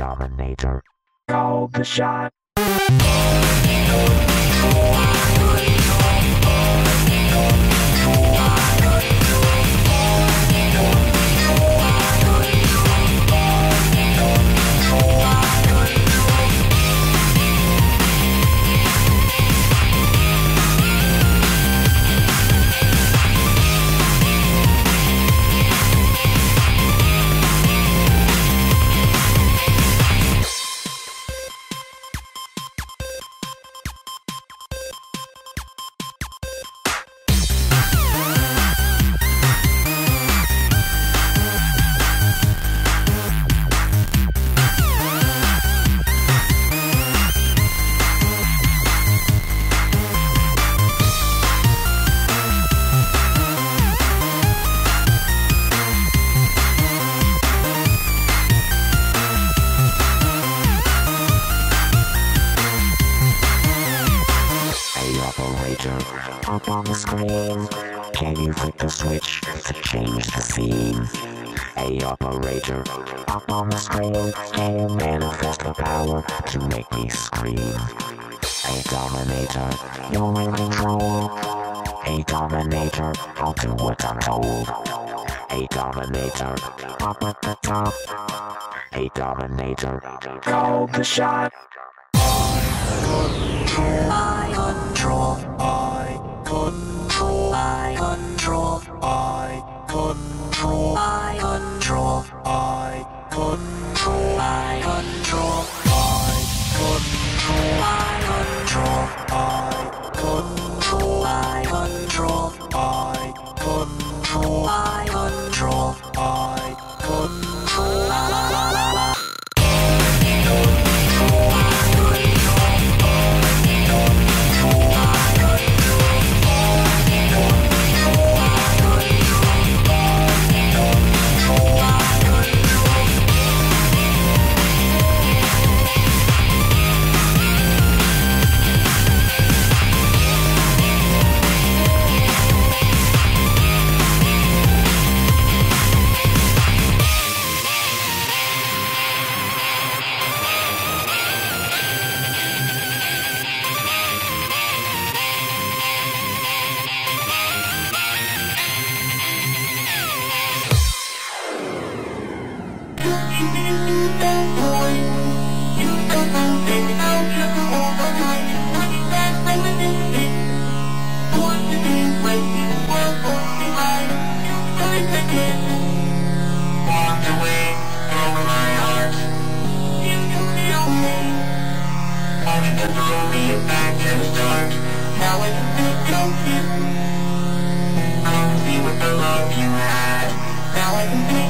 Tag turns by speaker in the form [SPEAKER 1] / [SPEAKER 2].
[SPEAKER 1] Dominator. Call the shot. Up on the screen, can you click the switch to change the scene? Hey operator, up on the screen, can you manifest the power to make me scream? Hey Dominator, you're in control. Hey Dominator, I'll do what I'm told. Hey Dominator, up at the top. Hey Dominator, call the shot. I control, I control, I control, I control, I control, I control, I control, I control, I control, I control, I control, I control, I control, I control. Now I can